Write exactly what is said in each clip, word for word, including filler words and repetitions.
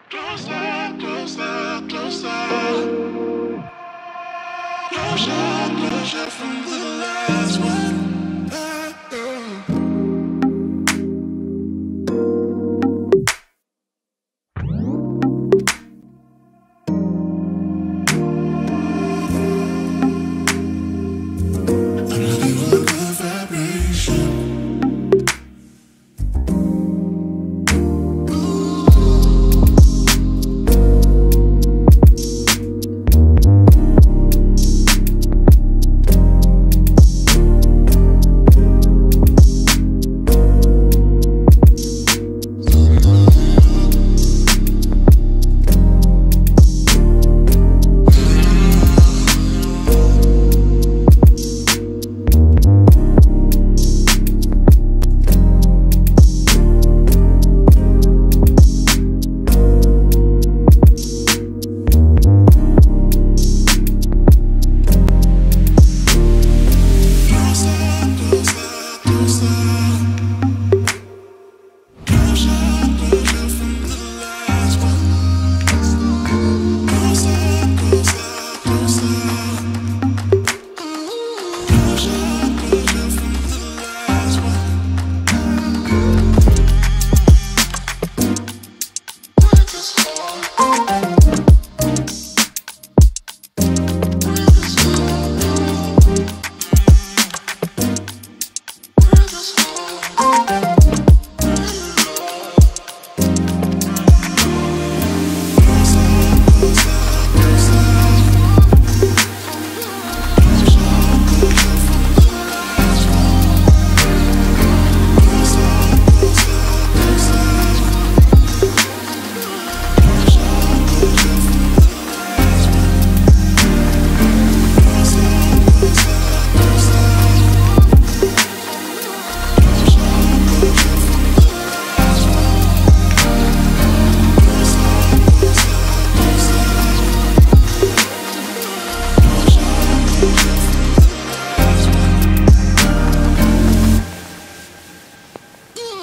Closer, closer, closer. Closer, closer from the last one. Uh, uh. I'm looking for a good vibration.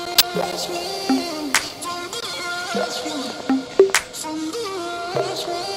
Last one, from the last one, from the last one.